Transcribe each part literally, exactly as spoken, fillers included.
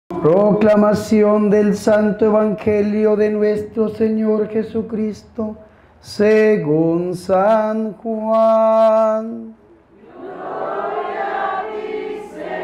Proclamación del Santo Evangelio de nuestro Señor Jesucristo, según San Juan. Gloria a ti,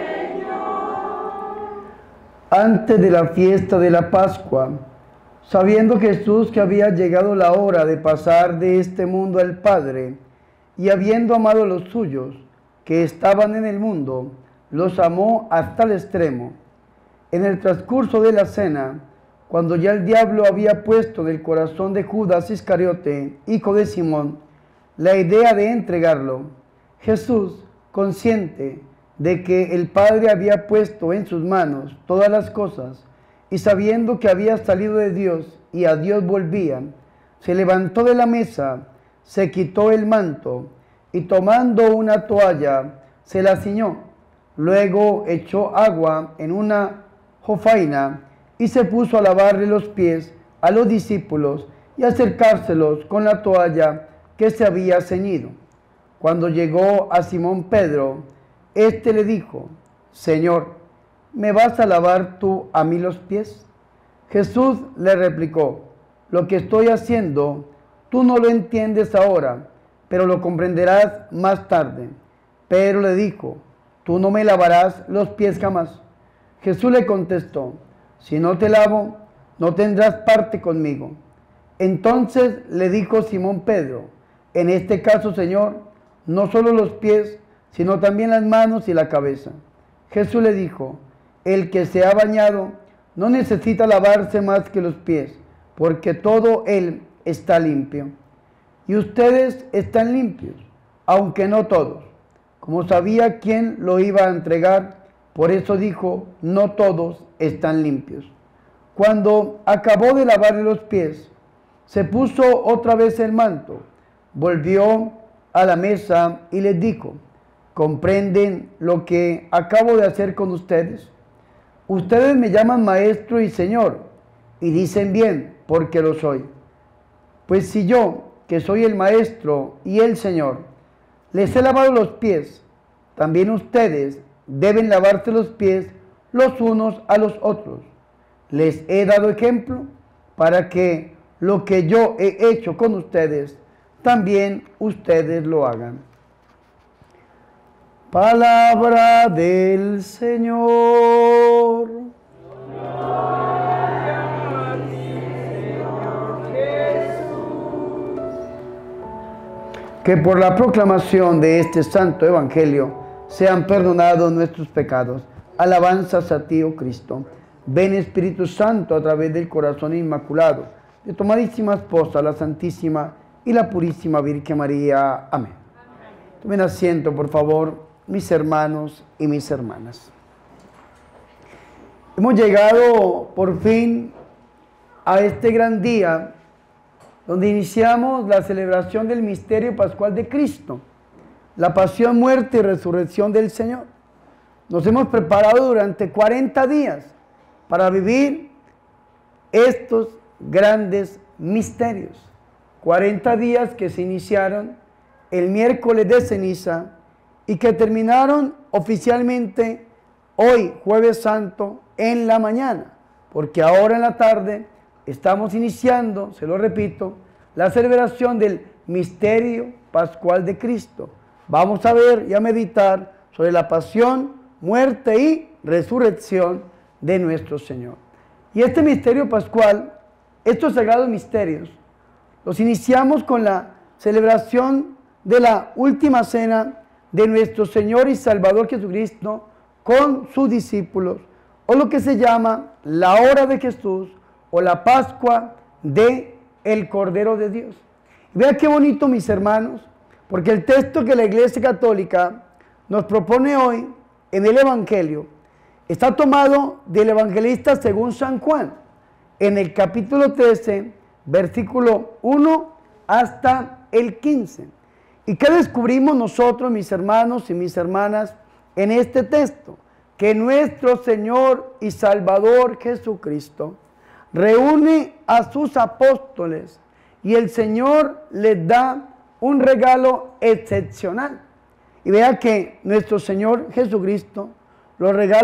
Señor. Antes de la fiesta de la Pascua, sabiendo Jesús que había llegado la hora de pasar de este mundo al Padre, y habiendo amado a los suyos que estaban en el mundo, los amó hasta el extremo. En el transcurso de la cena, cuando ya el diablo había puesto en el corazón de Judas Iscariote, hijo de Simón, la idea de entregarlo, Jesús, consciente de que el Padre había puesto en sus manos todas las cosas, y sabiendo que había salido de Dios y a Dios volvía, se levantó de la mesa, se quitó el manto, y tomando una toalla, se la ciñó. Luego echó agua en una jofaina y se puso a lavarle los pies a los discípulos y acercárselos con la toalla que se había ceñido. Cuando llegó a Simón Pedro, éste le dijo: Señor, ¿me vas a lavar tú a mí los pies? Jesús le replicó: lo que estoy haciendo, tú no lo entiendes ahora, pero lo comprenderás más tarde. Pedro le dijo: tú no me lavarás los pies jamás. Jesús le contestó: si no te lavo, no tendrás parte conmigo. Entonces le dijo Simón Pedro: en este caso, Señor, no solo los pies, sino también las manos y la cabeza. Jesús le dijo: el que se ha bañado no necesita lavarse más que los pies, porque todo él está limpio. Y ustedes están limpios, aunque no todos. Como sabía quién lo iba a entregar, por eso dijo: no todos están limpios. Cuando acabó de lavarle los pies, se puso otra vez el manto, volvió a la mesa y les dijo: ¿comprenden lo que acabo de hacer con ustedes? Ustedes me llaman maestro y señor, y dicen bien, porque lo soy. Pues si yo, que soy el maestro y el señor, les he lavado los pies, también ustedes deben lavarse los pies los unos a los otros. Les he dado ejemplo para que lo que yo he hecho con ustedes, también ustedes lo hagan. Palabra del Señor. Gloria a ti, Señor Jesús. Que por la proclamación de este santo evangelio sean perdonados nuestros pecados. Alabanzas a ti, oh Cristo. Ven, Espíritu Santo, a través del corazón inmaculado de tu amadísima esposa, la Santísima y la Purísima Virgen María. Amén. Tomen asiento, por favor, mis hermanos y mis hermanas. Hemos llegado por fin a este gran día donde iniciamos la celebración del misterio pascual de Cristo, la pasión, muerte y resurrección del Señor. Nos hemos preparado durante cuarenta días para vivir estos grandes misterios. cuarenta días que se iniciaron el miércoles de ceniza y que terminaron oficialmente hoy, Jueves Santo, en la mañana, porque ahora en la tarde estamos iniciando, se lo repito, la celebración del misterio pascual de Cristo. Vamos a ver y a meditar sobre la pasión, muerte y resurrección de nuestro Señor. Y este misterio pascual, estos sagrados misterios, los iniciamos con la celebración de la última cena de nuestro Señor y Salvador Jesucristo con sus discípulos, o lo que se llama la hora de Jesús o la Pascua de el Cordero de Dios. Y vea qué bonito, mis hermanos, porque el texto que la Iglesia Católica nos propone hoy en el Evangelio está tomado del evangelista según San Juan, en el capítulo trece, versículo uno hasta el quince. ¿Y qué descubrimos nosotros, mis hermanos y mis hermanas, en este texto? Que nuestro Señor y Salvador Jesucristo reúne a sus apóstoles y el Señor les da un regalo excepcional. Y vea que nuestro Señor Jesucristo, los regalos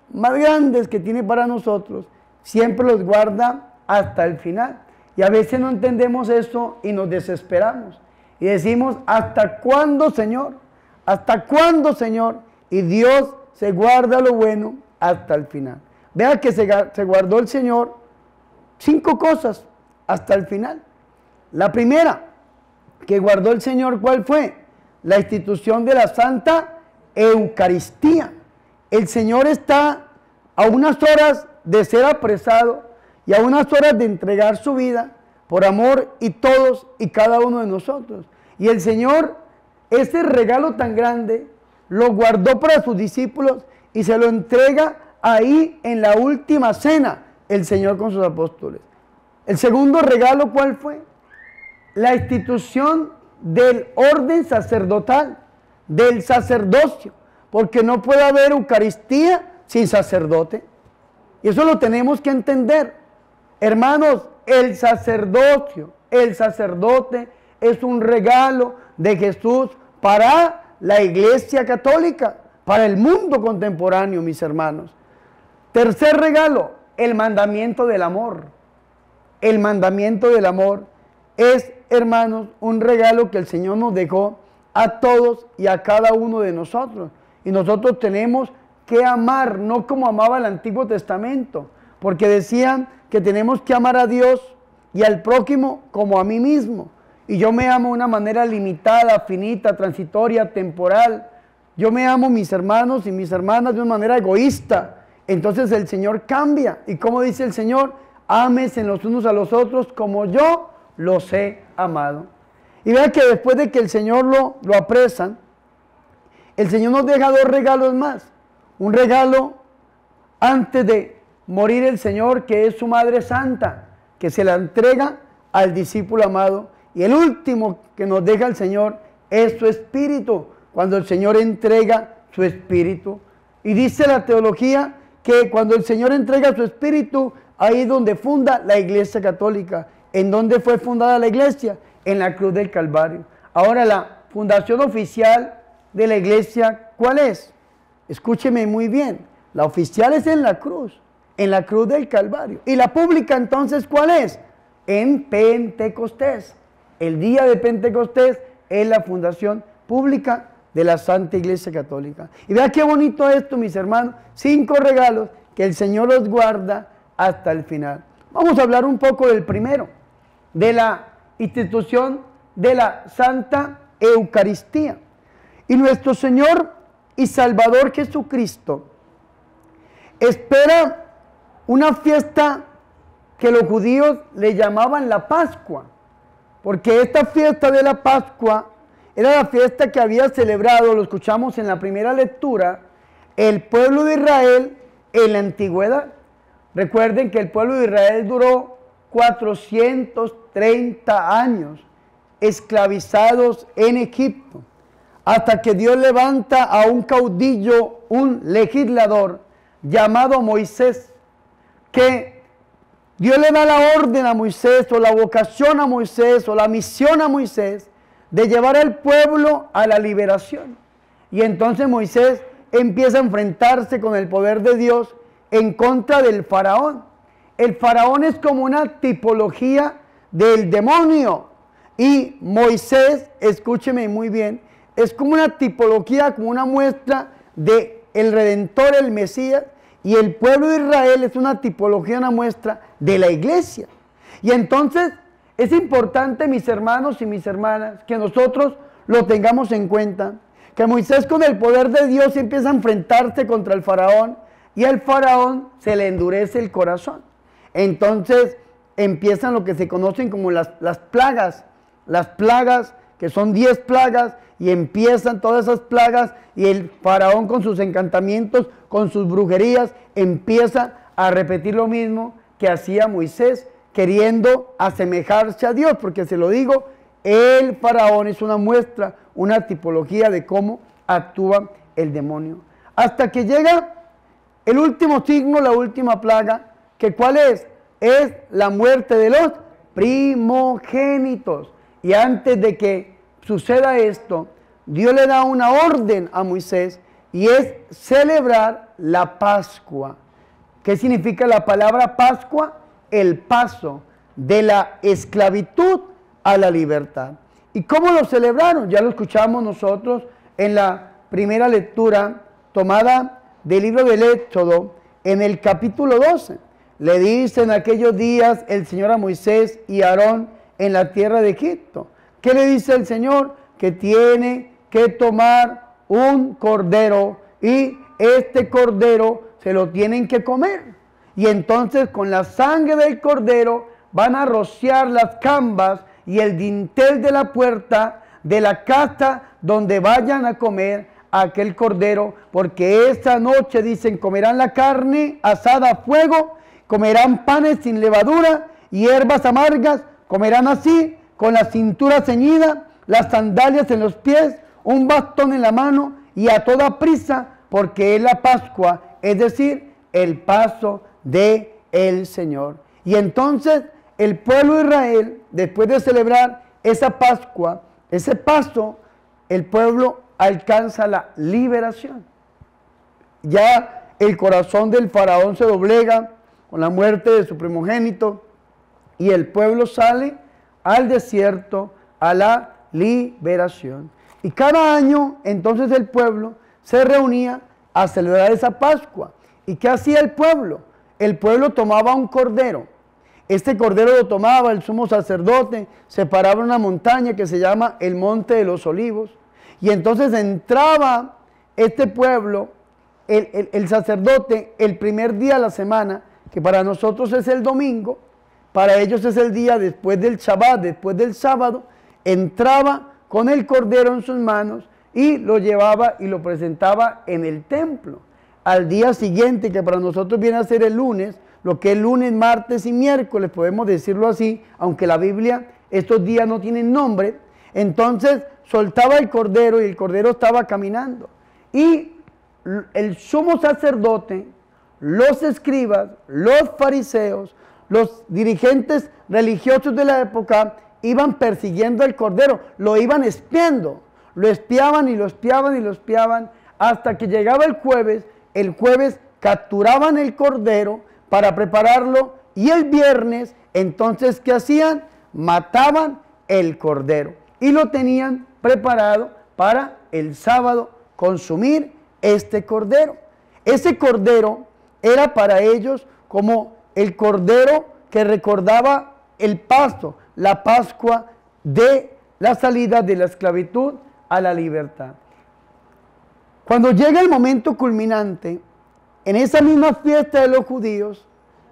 más grandes que tiene para nosotros, siempre los guarda hasta el final. Y a veces no entendemos eso y nos desesperamos. Y decimos, ¿hasta cuándo, Señor? ¿Hasta cuándo, Señor? Y Dios se guarda lo bueno hasta el final. Vea que se, se guardó el Señor cinco cosas hasta el final. La primera que guardó el Señor, ¿cuál fue? La institución de la Santa Eucaristía. El Señor está a unas horas de ser apresado y a unas horas de entregar su vida por amor y todos y cada uno de nosotros. Y el Señor, ese regalo tan grande, lo guardó para sus discípulos y se lo entrega ahí en la última cena, el Señor con sus apóstoles. El segundo regalo, ¿cuál fue? La institución del orden sacerdotal, del sacerdocio, porque no puede haber Eucaristía sin sacerdote. Y eso lo tenemos que entender. Hermanos, el sacerdocio, el sacerdote es un regalo de Jesús para la Iglesia Católica, para el mundo contemporáneo, mis hermanos. Tercer regalo, el mandamiento del amor. El mandamiento del amor es, hermanos, un regalo que el Señor nos dejó a todos y a cada uno de nosotros. Y nosotros tenemos que amar, no como amaba el Antiguo Testamento, porque decían que tenemos que amar a Dios y al prójimo como a mí mismo. Y yo me amo de una manera limitada, finita, transitoria, temporal. Yo me amo mis hermanos y mis hermanas de una manera egoísta. Entonces el Señor cambia. ¿Y como dice el Señor? Ámense los unos a los otros como yo los he amado. Y vea que después de que el Señor lo, lo apresan, el Señor nos deja dos regalos más. Un regalo antes de morir el Señor, que es su Madre Santa, que se la entrega al discípulo amado. Y el último que nos deja el Señor es su Espíritu, cuando el Señor entrega su Espíritu. Y dice la teología que cuando el Señor entrega su Espíritu, ahí es donde funda la Iglesia Católica. ¿En dónde fue fundada la Iglesia? En la cruz del Calvario. Ahora, la fundación oficial de la Iglesia, ¿cuál es? Escúcheme muy bien. La oficial es en la cruz, en la cruz del Calvario. ¿Y la pública entonces cuál es? En Pentecostés. El día de Pentecostés es la fundación pública de la Santa Iglesia Católica. Y vea qué bonito esto, mis hermanos. Cinco regalos que el Señor los guarda hasta el final. Vamos a hablar un poco del primero, de la institución de la Santa Eucaristía. Y nuestro Señor y Salvador Jesucristo espera una fiesta que los judíos le llamaban la Pascua, porque esta fiesta de la Pascua era la fiesta que había celebrado, lo escuchamos en la primera lectura, el pueblo de Israel en la antigüedad. Recuerden que el pueblo de Israel duró cuatrocientos treinta años esclavizados en Egipto, hasta que Dios levanta a un caudillo, un legislador llamado Moisés, que Dios le da la orden a Moisés, o la vocación a Moisés, o la misión a Moisés, de llevar al pueblo a la liberación. Y entonces Moisés empieza a enfrentarse con el poder de Dios en contra del faraón. El faraón es como una tipología del demonio. Y Moisés, escúcheme muy bien, es como una tipología, como una muestra de el Redentor, el Mesías. Y el pueblo de Israel es una tipología, una muestra de la iglesia. Y entonces es importante, mis hermanos y mis hermanas, que nosotros lo tengamos en cuenta, que Moisés con el poder de Dios empieza a enfrentarse contra el faraón y al faraón se le endurece el corazón. Entonces empiezan lo que se conocen como las, las plagas, las plagas que son diez plagas, y empiezan todas esas plagas y el faraón con sus encantamientos, con sus brujerías, empieza a repetir lo mismo que hacía Moisés, queriendo asemejarse a Dios, porque se lo digo, el faraón es una muestra, una tipología de cómo actúa el demonio. Hasta que llega el último signo, la última plaga, que ¿cuál es? Es la muerte de los primogénitos. Y antes de que suceda esto, Dios le da una orden a Moisés y es celebrar la Pascua. ¿Qué significa la palabra Pascua? El paso de la esclavitud a la libertad. ¿Y cómo lo celebraron? Ya lo escuchamos nosotros en la primera lectura tomada del libro del Éxodo, en el capítulo doce. Le dice en aquellos días el Señor a Moisés y a Aarón en la tierra de Egipto. ¿Qué le dice el Señor? Que tiene que tomar un cordero y este cordero se lo tienen que comer. Y entonces con la sangre del cordero van a rociar las cambas y el dintel de la puerta de la casa donde vayan a comer aquel cordero, porque esa noche, dicen, comerán la carne asada a fuego, comerán panes sin levadura y hierbas amargas, comerán así, con la cintura ceñida, las sandalias en los pies, un bastón en la mano y a toda prisa, porque es la Pascua, es decir, el paso de el Señor. Y entonces el pueblo de Israel, después de celebrar esa Pascua, ese paso, el pueblo alcanza la liberación. Ya el corazón del faraón se doblega con la muerte de su primogénito y el pueblo sale al desierto a la liberación. Y cada año entonces el pueblo se reunía a celebrar esa Pascua. ¿Y qué hacía el pueblo? El pueblo tomaba un cordero. Este cordero lo tomaba el sumo sacerdote, se paraba en una montaña que se llama el Monte de los Olivos. Y entonces entraba este pueblo, el, el, el sacerdote, el primer día de la semana, que para nosotros es el domingo, para ellos es el día después del Shabbat, después del sábado, entraba con el cordero en sus manos y lo llevaba y lo presentaba en el templo. Al día siguiente, que para nosotros viene a ser el lunes, lo que es lunes, martes y miércoles, podemos decirlo así, aunque la Biblia estos días no tienen nombre, entonces soltaba el cordero y el cordero estaba caminando. Y el sumo sacerdote, los escribas, los fariseos, los dirigentes religiosos de la época iban persiguiendo al cordero, lo iban espiando, lo espiaban y lo espiaban y lo espiaban hasta que llegaba el jueves. El jueves capturaban el cordero para prepararlo y el viernes, entonces, ¿qué hacían? Mataban el cordero y lo tenían preparado para el sábado consumir este cordero. Ese cordero era para ellos como el cordero que recordaba el paso, la Pascua de la salida de la esclavitud a la libertad. Cuando llega el momento culminante, en esa misma fiesta de los judíos,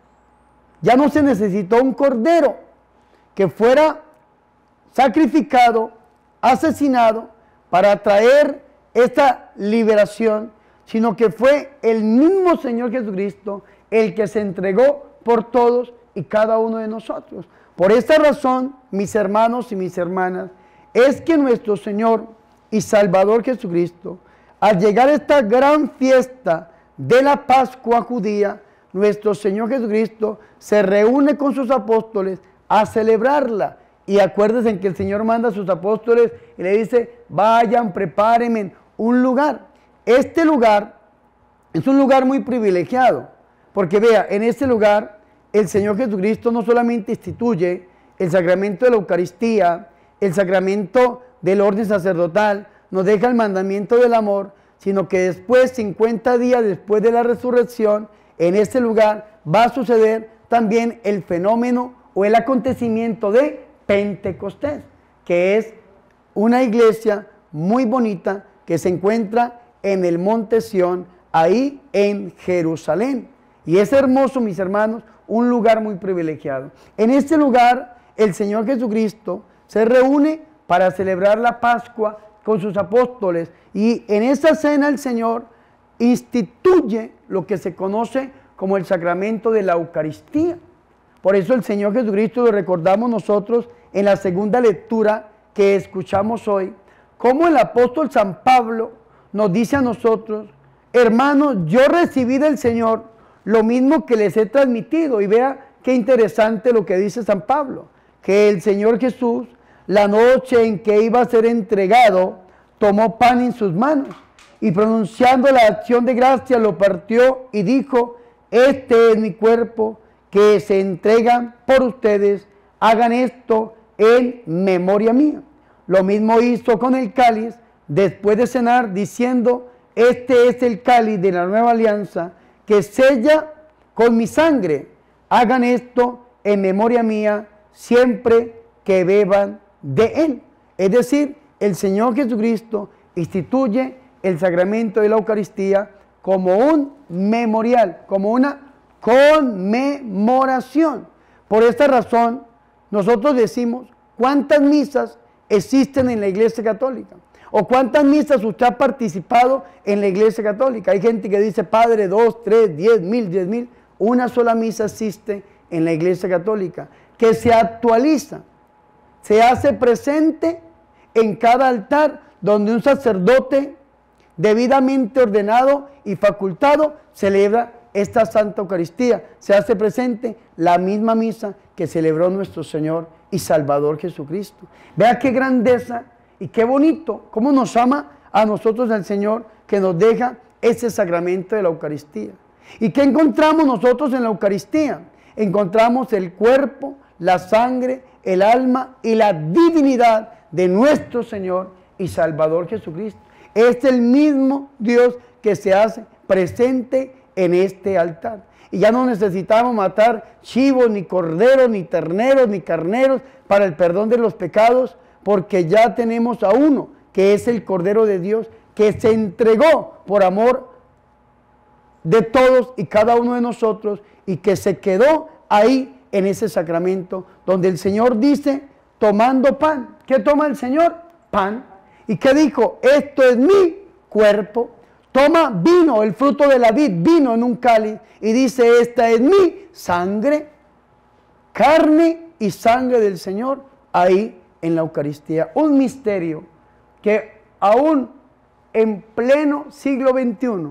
ya no se necesitó un cordero que fuera sacrificado, asesinado, para traer esta liberación, sino que fue el mismo Señor Jesucristo el que se entregó por todos y cada uno de nosotros. Por esta razón, mis hermanos y mis hermanas, es que nuestro Señor y Salvador Jesucristo, al llegar a esta gran fiesta de la Pascua judía, nuestro Señor Jesucristo se reúne con sus apóstoles a celebrarla. Y acuérdense en que el Señor manda a sus apóstoles y le dice, vayan, prepárenme un lugar. Este lugar es un lugar muy privilegiado, porque vea, en este lugar el Señor Jesucristo no solamente instituye el sacramento de la Eucaristía, el sacramento del orden sacerdotal, nos deja el mandamiento del amor, sino que después, cincuenta días después de la resurrección, en este lugar va a suceder también el fenómeno o el acontecimiento de Pentecostés, que es una iglesia muy bonita que se encuentra en el monte Sión, ahí en Jerusalén. Y es hermoso, mis hermanos, un lugar muy privilegiado. En este lugar, el Señor Jesucristo se reúne para celebrar la Pascua con sus apóstoles, y en esa cena el Señor instituye lo que se conoce como el sacramento de la Eucaristía. Por eso el Señor Jesucristo, lo recordamos nosotros en la segunda lectura que escuchamos hoy, como el apóstol San Pablo nos dice a nosotros, hermanos, yo recibí del Señor lo mismo que les he transmitido. Y vea qué interesante lo que dice San Pablo, que el Señor Jesús, la noche en que iba a ser entregado, tomó pan en sus manos y pronunciando la acción de gracia lo partió y dijo: este es mi cuerpo que se entrega por ustedes, hagan esto en memoria mía. Lo mismo hizo con el cáliz después de cenar, diciendo: este es el cáliz de la nueva alianza que sella con mi sangre, hagan esto en memoria mía siempre que beban de él. Es decir, el Señor Jesucristo instituye el sacramento de la Eucaristía como un memorial, como una conmemoración. Por esta razón, nosotros decimos: ¿cuántas misas existen en la Iglesia Católica? ¿O cuántas misas usted ha participado en la Iglesia Católica? Hay gente que dice: padre, dos, tres, diez mil, diez mil. Una sola misa existe en la Iglesia Católica, que se actualiza, se hace presente en cada altar donde un sacerdote debidamente ordenado y facultado celebra esta Santa Eucaristía. Se hace presente la misma misa que celebró nuestro Señor y Salvador Jesucristo. Vea qué grandeza y qué bonito, cómo nos ama a nosotros el Señor, que nos deja ese sacramento de la Eucaristía. ¿Y qué encontramos nosotros en la Eucaristía? Encontramos el cuerpo, la sangre, el alma y la divinidad de nuestro Señor y Salvador Jesucristo. Es el mismo Dios que se hace presente en este altar. Y ya no necesitamos matar chivos, ni corderos, ni terneros, ni carneros para el perdón de los pecados, porque ya tenemos a uno, que es el Cordero de Dios, que se entregó por amor de todos y cada uno de nosotros, y que se quedó ahí en ese sacramento, donde el Señor dice, tomando pan. ¿Qué toma el Señor? Pan. ¿Y qué dijo? Esto es mi cuerpo. Toma vino, el fruto de la vid, vino en un cáliz, y dice: esta es mi sangre, carne y sangre del Señor, ahí en la Eucaristía. Un misterio que aún en pleno siglo veintiuno,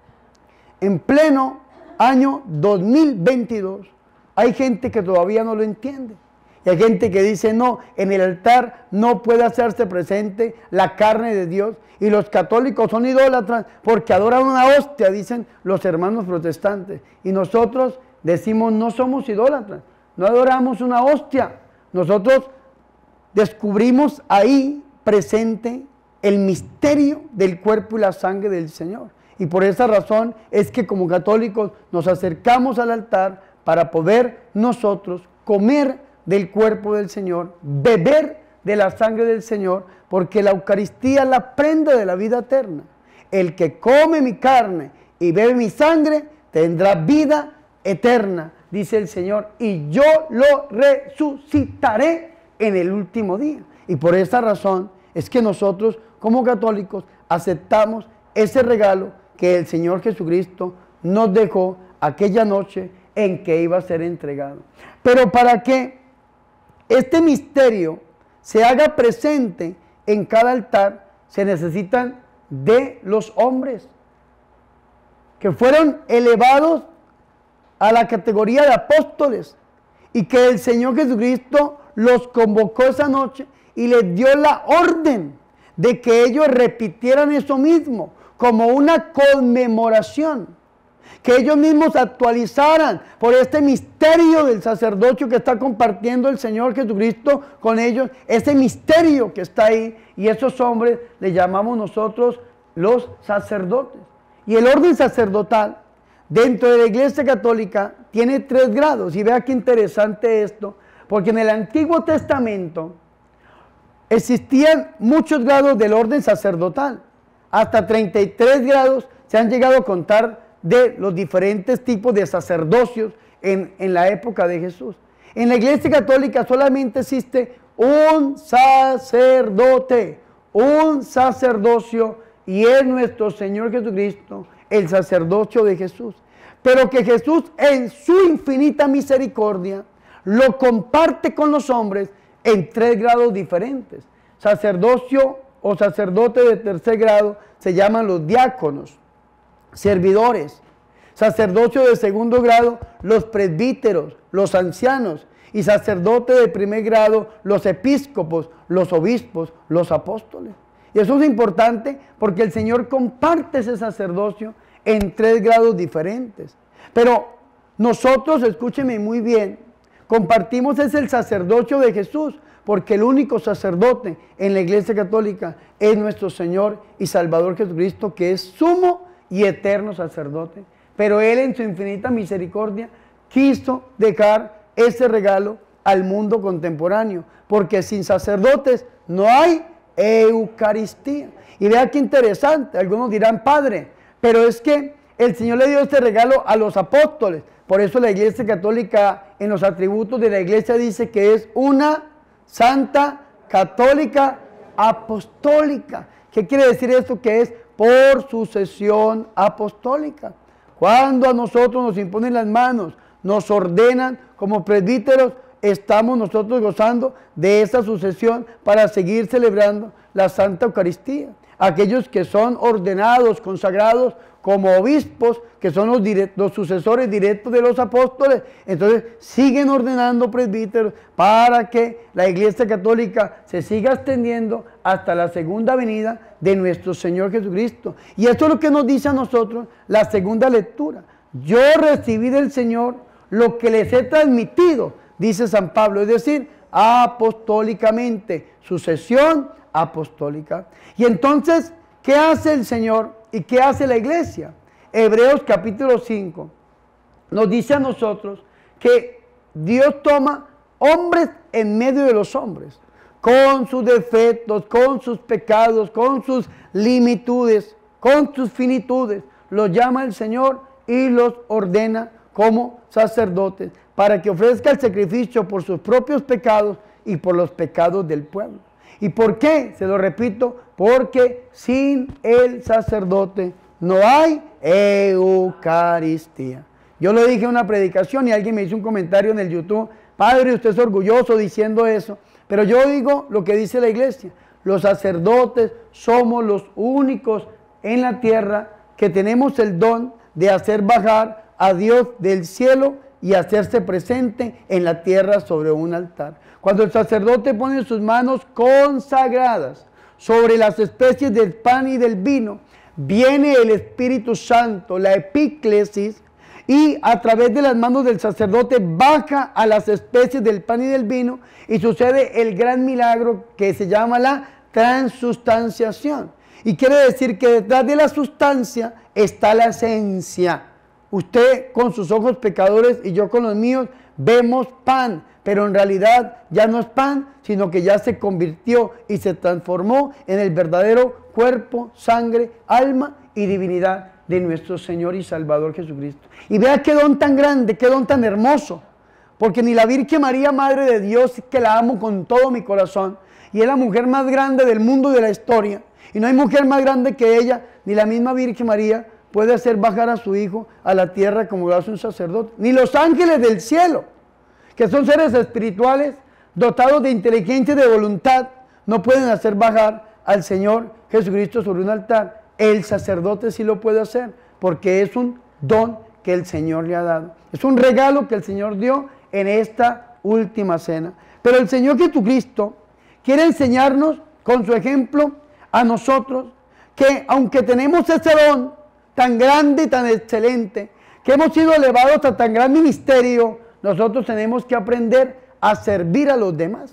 en pleno año dos mil veintidós, hay gente que todavía no lo entiende. Y hay gente que dice: no, en el altar no puede hacerse presente la carne de Dios. Y los católicos son idólatras porque adoran una hostia, dicen los hermanos protestantes. Y nosotros decimos: no somos idólatras, no adoramos una hostia. Nosotros descubrimos ahí presente el misterio del cuerpo y la sangre del Señor. Y por esa razón es que como católicos nos acercamos al altar para poder nosotros comer del cuerpo del Señor, beber de la sangre del Señor, porque la Eucaristía es la prenda de la vida eterna. El que come mi carne y bebe mi sangre tendrá vida eterna, dice el Señor, y yo lo resucitaré en el último día. Y por esa razón es que nosotros como católicos aceptamos ese regalo que el Señor Jesucristo nos dejó aquella noche en que iba a ser entregado. Pero para que este misterio se haga presente en cada altar, se necesitan de los hombres que fueron elevados a la categoría de apóstoles, y que el Señor Jesucristo los convocó esa noche y les dio la orden de que ellos repitieran eso mismo como una conmemoración, que ellos mismos actualizaran por este misterio del sacerdocio que está compartiendo el Señor Jesucristo con ellos, ese misterio que está ahí. Y esos hombres le llamamos nosotros los sacerdotes. Y el orden sacerdotal dentro de la Iglesia Católica tiene tres grados. Y vea qué interesante esto, porque en el Antiguo Testamento existían muchos grados del orden sacerdotal. Hasta treinta y tres grados se han llegado a contar de los diferentes tipos de sacerdocios en, en la época de Jesús. En la Iglesia Católica solamente existe un sacerdote, un sacerdocio, y es nuestro Señor Jesucristo, el sacerdocio de Jesús. Pero que Jesús, en su infinita misericordia, lo comparte con los hombres en tres grados diferentes. Sacerdocio o sacerdote de tercer grado se llaman los diáconos, servidores. Sacerdocio de segundo grado, los presbíteros, los ancianos. Y sacerdote de primer grado, los episcopos, los obispos, los apóstoles. Y eso es importante porque el Señor comparte ese sacerdocio en tres grados diferentes. Pero nosotros, escúcheme muy bien, compartimos es el sacerdocio de Jesús, porque el único sacerdote en la Iglesia Católica es nuestro Señor y Salvador Jesucristo, que es sumo y eterno sacerdote. Pero Él en su infinita misericordia quiso dejar ese regalo al mundo contemporáneo, porque sin sacerdotes no hay Eucaristía. Y vea qué interesante, algunos dirán, Padre, pero es que el Señor le dio este regalo a los apóstoles. Por eso la Iglesia Católica en los atributos de la Iglesia dice que es una santa, católica, apostólica. ¿Qué quiere decir esto? Que es por sucesión apostólica. Cuando a nosotros nos imponen las manos, nos ordenan como presbíteros, estamos nosotros gozando de esa sucesión para seguir celebrando la Santa Eucaristía. Aquellos que son ordenados, consagrados como obispos, que son los, los sucesores directos de los apóstoles, entonces siguen ordenando presbíteros para que la Iglesia Católica se siga extendiendo hasta la segunda venida de nuestro Señor Jesucristo. Y esto es lo que nos dice a nosotros la segunda lectura. Yo recibí del Señor lo que les he transmitido, dice San Pablo, es decir, apostólicamente, sucesión apostólica. Y entonces, ¿qué hace el Señor y qué hace la Iglesia? Hebreos capítulo cinco nos dice a nosotros que Dios toma hombres en medio de los hombres, con sus defectos, con sus pecados, con sus limitudes, con sus finitudes, los llama el Señor y los ordena como sacerdotes para que ofrezca el sacrificio por sus propios pecados y por los pecados del pueblo. ¿Y por qué? Se lo repito, porque sin el sacerdote no hay Eucaristía. Yo lo dije en una predicación y alguien me hizo un comentario en el YouTube, Padre, usted es orgulloso diciendo eso, pero yo digo lo que dice la Iglesia, los sacerdotes somos los únicos en la tierra que tenemos el don de hacer bajar a Dios del cielo y hacerse presente en la tierra sobre un altar. Cuando el sacerdote pone sus manos consagradas sobre las especies del pan y del vino, viene el Espíritu Santo, la epíclesis, y a través de las manos del sacerdote baja a las especies del pan y del vino y sucede el gran milagro que se llama la transustanciación. Y quiere decir que detrás de la sustancia está la esencia. Usted con sus ojos pecadores y yo con los míos vemos pan, pero en realidad ya no es pan, sino que ya se convirtió y se transformó en el verdadero cuerpo, sangre, alma y divinidad de nuestro Señor y Salvador Jesucristo. Y vea qué don tan grande, qué don tan hermoso, porque ni la Virgen María, Madre de Dios, que la amo con todo mi corazón, y es la mujer más grande del mundo y de la historia, y no hay mujer más grande que ella, ni la misma Virgen María puede hacer bajar a su Hijo a la tierra como lo hace un sacerdote, ni los ángeles del cielo, que son seres espirituales dotados de inteligencia y de voluntad, no pueden hacer bajar al Señor Jesucristo sobre un altar. El sacerdote sí lo puede hacer, porque es un don que el Señor le ha dado. Es un regalo que el Señor dio en esta última cena. Pero el Señor Jesucristo quiere enseñarnos con su ejemplo a nosotros que aunque tenemos ese don tan grande y tan excelente, que hemos sido elevados a tan gran ministerio, nosotros tenemos que aprender a servir a los demás.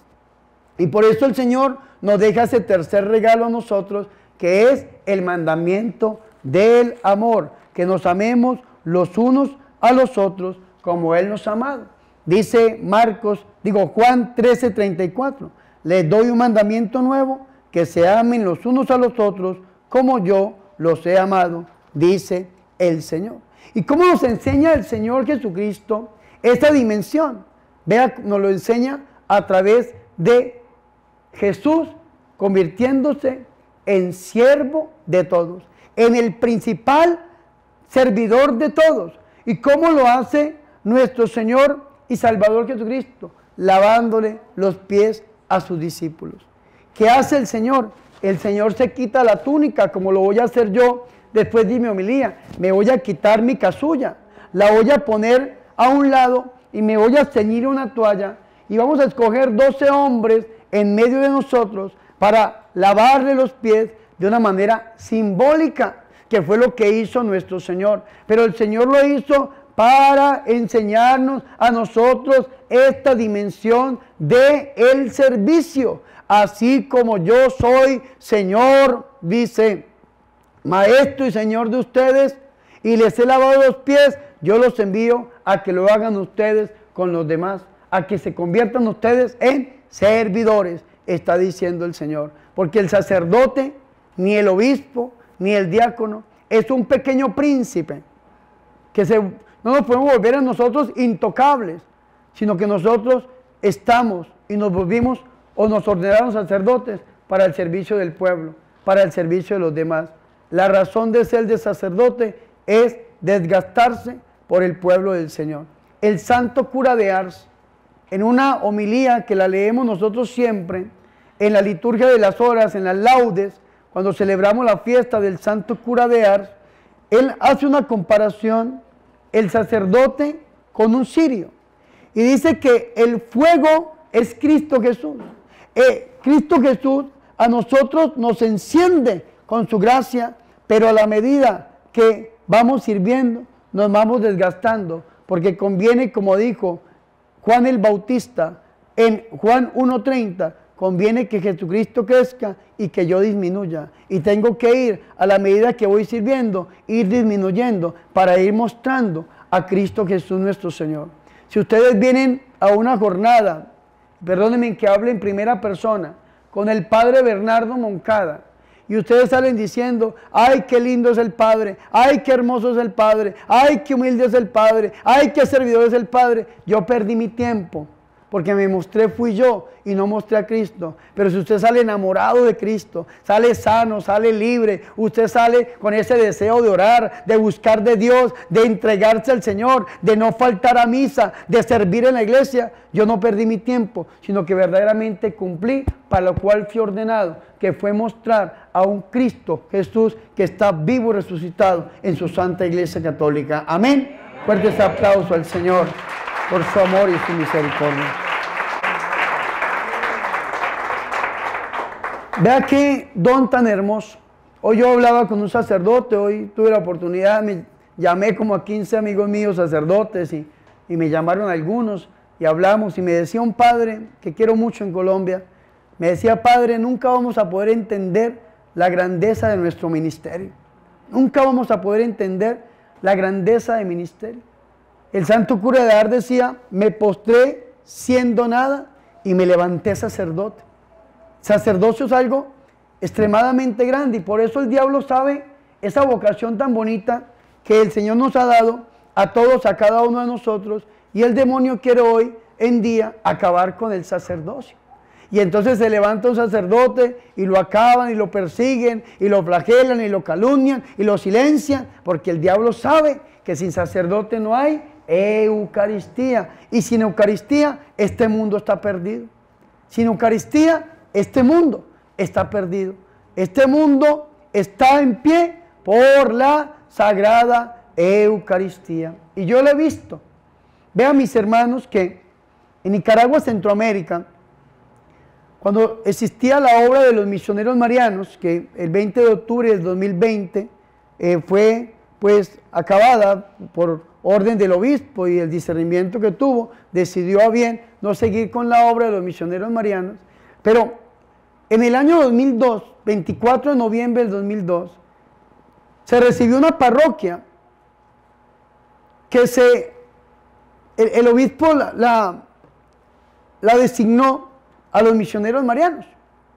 Y por eso el Señor nos deja ese tercer regalo a nosotros, que es el mandamiento del amor, que nos amemos los unos a los otros como Él nos ha amado. Dice Marcos, digo Juan trece, treinta y cuatro, les doy un mandamiento nuevo, que se amen los unos a los otros como yo los he amado, dice el Señor. ¿Y cómo nos enseña el Señor Jesucristo esta dimensión? Vea, nos lo enseña a través de Jesús convirtiéndose en siervo de todos, en el principal servidor de todos. ¿Y cómo lo hace nuestro Señor y Salvador Jesucristo? Lavándole los pies a sus discípulos. ¿Qué hace el Señor? El Señor se quita la túnica, como lo voy a hacer yo después de mi homilía. Me voy a quitar mi casulla, la voy a poner a un lado y me voy a ceñir una toalla y vamos a escoger doce hombres en medio de nosotros para lavarle los pies de una manera simbólica, que fue lo que hizo nuestro Señor. Pero el Señor lo hizo para enseñarnos a nosotros esta dimensión de el servicio. Así como yo soy Señor, dice, Maestro y Señor de ustedes, y les he lavado los pies, yo los envío a que lo hagan ustedes con los demás, a que se conviertan ustedes en servidores, está diciendo el Señor. Porque el sacerdote, ni el obispo, ni el diácono, es un pequeño príncipe, que se, no nos podemos volver a nosotros intocables, sino que nosotros estamos y nos volvimos o nos ordenaron sacerdotes para el servicio del pueblo, para el servicio de los demás. La razón de ser de sacerdote es desgastarse por el pueblo del Señor. El santo cura de Ars, en una homilía que la leemos nosotros siempre, en la liturgia de las horas, en las laudes, cuando celebramos la fiesta del santo cura de Ars, él hace una comparación, el sacerdote con un cirio, y dice que el fuego es Cristo Jesús. Eh, Cristo Jesús a nosotros nos enciende con su gracia, pero a la medida que vamos sirviendo, nos vamos desgastando, porque conviene, como dijo Juan el Bautista en Juan uno treinta, conviene que Jesucristo crezca y que yo disminuya. Y tengo que ir a la medida que voy sirviendo, ir disminuyendo para ir mostrando a Cristo Jesús nuestro Señor. Si ustedes vienen a una jornada, perdónenme que hable en primera persona, con el Padre Bernardo Moncada, y ustedes salen diciendo, ay, qué lindo es el Padre, ay, qué hermoso es el Padre, ay, qué humilde es el Padre, ay, qué servidor es el Padre, yo perdí mi tiempo, porque me mostré fui yo y no mostré a Cristo. Pero si usted sale enamorado de Cristo, sale sano, sale libre, usted sale con ese deseo de orar, de buscar de Dios, de entregarse al Señor, de no faltar a misa, de servir en la iglesia, yo no perdí mi tiempo, sino que verdaderamente cumplí para lo cual fui ordenado, que fue mostrar a un Cristo Jesús que está vivo y resucitado en su Santa Iglesia Católica. Amén. Fuertes aplausos al Señor por su amor y su misericordia. Vea qué don tan hermoso. Hoy yo hablaba con un sacerdote, hoy tuve la oportunidad, me llamé como a quince amigos míos sacerdotes y, y me llamaron algunos y hablamos y me decía un padre que quiero mucho en Colombia, me decía, padre, nunca vamos a poder entender la grandeza de nuestro ministerio. Nunca vamos a poder entender la grandeza del ministerio. El santo cura de Ars decía, me postré siendo nada y me levanté sacerdote. Sacerdocio es algo extremadamente grande y por eso el diablo sabe esa vocación tan bonita que el Señor nos ha dado a todos, a cada uno de nosotros, y el demonio quiere hoy en día acabar con el sacerdocio. Y entonces se levanta un sacerdote y lo acaban y lo persiguen y lo flagelan y lo calumnian y lo silencian, porque el diablo sabe que sin sacerdote no hay Eucaristía, y sin Eucaristía este mundo está perdido. Sin Eucaristía este mundo está perdido. Este mundo está en pie por la sagrada Eucaristía. Y yo lo he visto. Vean, mis hermanos, que en Nicaragua, Centroamérica, cuando existía la obra de los misioneros marianos, que el veinte de octubre del dos mil veinte eh, fue pues acabada por orden del obispo y el discernimiento que tuvo, decidió a bien no seguir con la obra de los misioneros marianos. Pero en el año dos mil dos, veinticuatro de noviembre del dos mil dos, se recibió una parroquia que se, el, el obispo la, la, la designó a los misioneros marianos.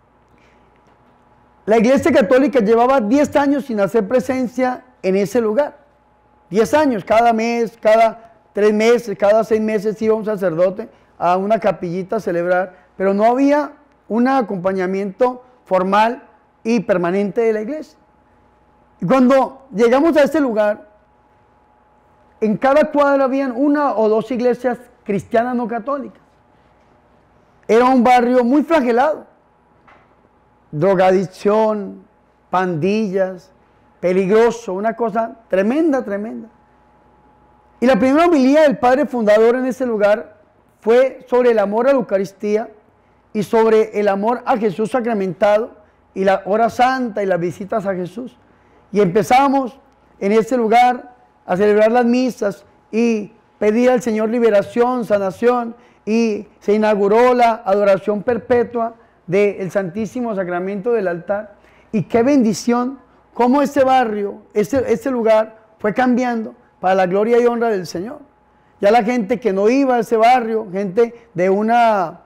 La Iglesia Católica llevaba diez años sin hacer presencia en ese lugar. diez años, cada mes, cada tres meses, cada seis meses iba un sacerdote a una capillita a celebrar, pero no había un acompañamiento formal y permanente de la iglesia. Y cuando llegamos a este lugar, en cada cuadra habían una o dos iglesias cristianas no católicas. Era un barrio muy flagelado. Drogadicción, pandillas, peligroso, una cosa tremenda, tremenda. Y la primera homilía del padre fundador en ese lugar fue sobre el amor a la Eucaristía y sobre el amor a Jesús sacramentado y la hora santa y las visitas a Jesús. Y empezamos en este lugar a celebrar las misas y pedir al Señor liberación, sanación, y se inauguró la adoración perpetua del Santísimo Sacramento del altar. Y qué bendición, cómo este barrio, este, este lugar fue cambiando para la gloria y honra del Señor. Ya la gente que no iba a ese barrio, gente de una,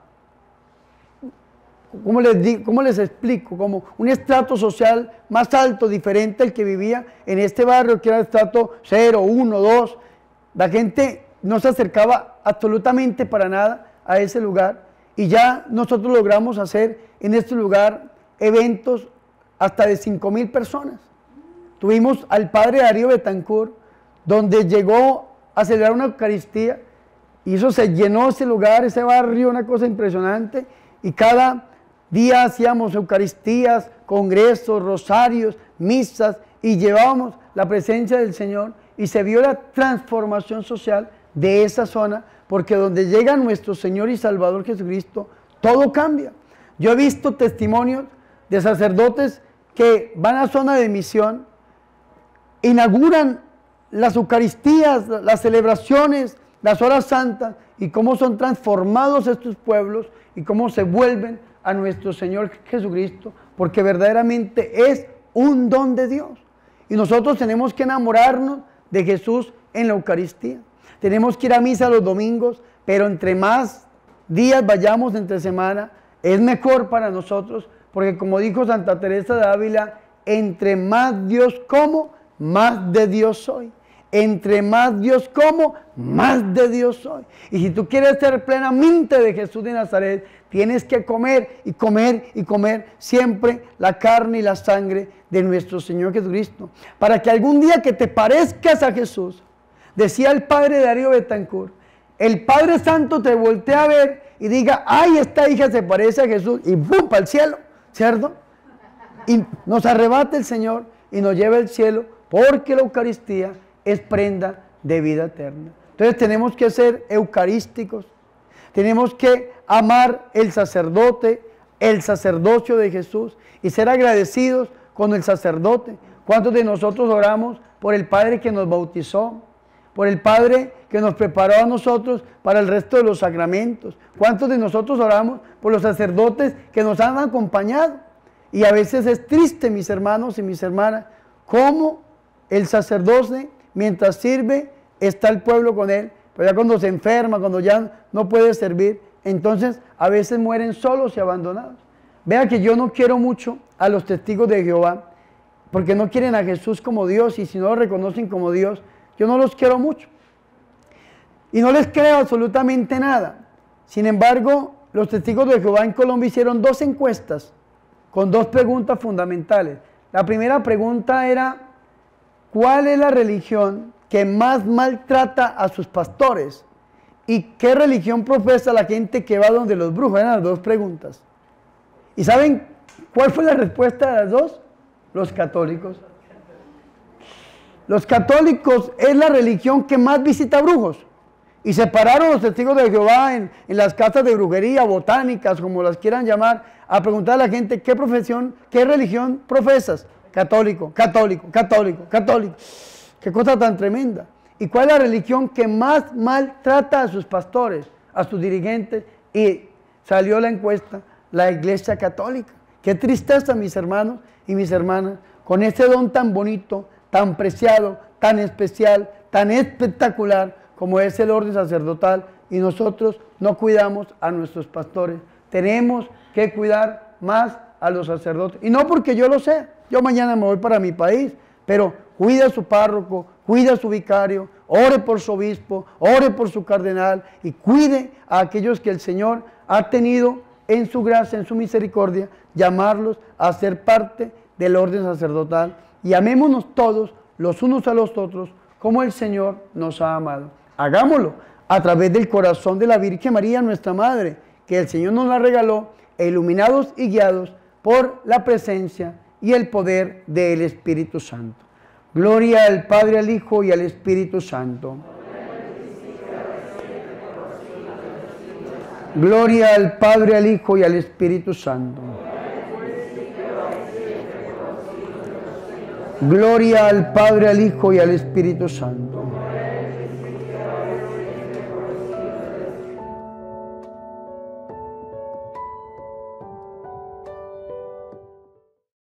¿cómo les digo, cómo les explico? Como un estrato social más alto, diferente al que vivía en este barrio, que era el estrato cero, uno, dos. La gente no se acercaba absolutamente para nada a ese lugar, y ya nosotros logramos hacer en este lugar eventos hasta de cinco mil personas. Tuvimos al padre Darío Betancourt, donde llegó a celebrar una Eucaristía, y eso se llenó ese lugar, ese barrio, una cosa impresionante, y cada día hacíamos Eucaristías, congresos, rosarios, misas, y llevábamos la presencia del Señor, y se vio la transformación social de esa zona, porque donde llega nuestro Señor y Salvador Jesucristo, todo cambia. Yo he visto testimonios de sacerdotes que van a zona de misión, inauguran las Eucaristías, las celebraciones, las horas santas, y cómo son transformados estos pueblos y cómo se vuelven a nuestro Señor Jesucristo, porque verdaderamente es un don de Dios. Y nosotros tenemos que enamorarnos de Jesús en la Eucaristía. Tenemos que ir a misa los domingos, pero entre más días vayamos entre semana, es mejor para nosotros, porque como dijo Santa Teresa de Ávila, entre más Dios como, más de Dios soy. Entre más Dios como, más de Dios soy. Y si tú quieres ser plenamente de Jesús de Nazaret, tienes que comer y comer y comer siempre la carne y la sangre de nuestro Señor Jesucristo, para que algún día que te parezcas a Jesús, decía el padre Darío Betancourt, el Padre Santo te voltea a ver y diga, ay, esta hija se parece a Jesús, y ¡pum!, para el cielo, ¿cierto? Y nos arrebata el Señor y nos lleva al cielo, porque la Eucaristía es prenda de vida eterna. Entonces tenemos que ser eucarísticos, tenemos que amar el sacerdote, el sacerdocio de Jesús, y ser agradecidos con el sacerdote. ¿Cuántos de nosotros oramos por el Padre que nos bautizó? Por el Padre que nos preparó a nosotros para el resto de los sacramentos. ¿Cuántos de nosotros oramos por los sacerdotes que nos han acompañado? Y a veces es triste, mis hermanos y mis hermanas, cómo el sacerdote, mientras sirve, está el pueblo con él, pero ya cuando se enferma, cuando ya no puede servir, entonces a veces mueren solos y abandonados. Vea que yo no quiero mucho a los testigos de Jehová, porque no quieren a Jesús como Dios, y si no lo reconocen como Dios, yo no los quiero mucho. Y no les creo absolutamente nada. Sin embargo, los testigos de Jehová en Colombia hicieron dos encuestas con dos preguntas fundamentales. La primera pregunta era, ¿cuál es la religión que más maltrata a sus pastores? ¿Y qué religión profesa la gente que va donde los brujos? Eran las dos preguntas. ¿Y saben cuál fue la respuesta de las dos? Los católicos. Los católicos es la religión que más visita brujos. Y se pararon los testigos de Jehová en, en las casas de brujería, botánicas, como las quieran llamar, a preguntar a la gente, ¿qué profesión, qué religión profesas? Católico, católico, católico, católico. Qué cosa tan tremenda. ¿Y cuál es la religión que más maltrata a sus pastores, a sus dirigentes? Y salió la encuesta, la Iglesia Católica. Qué tristeza, mis hermanos y mis hermanas, con este don tan bonito, tan preciado, tan especial, tan espectacular, como es el orden sacerdotal, y nosotros no cuidamos a nuestros pastores. Tenemos que cuidar más a los sacerdotes. Y no porque yo lo sé, yo mañana me voy para mi país, pero cuida a su párroco, cuida a su vicario, ore por su obispo, ore por su cardenal, y cuide a aquellos que el Señor ha tenido en su gracia, en su misericordia, llamarlos a ser parte del orden sacerdotal. Y amémonos todos los unos a los otros como el Señor nos ha amado. Hagámoslo a través del corazón de la Virgen María, nuestra Madre, que el Señor nos la regaló, e iluminados y guiados por la presencia y el poder del Espíritu Santo. Gloria al Padre, al Hijo y al Espíritu Santo. Gloria al Padre, al Hijo y al Espíritu Santo. Gloria al Padre, al Hijo y al Espíritu Santo.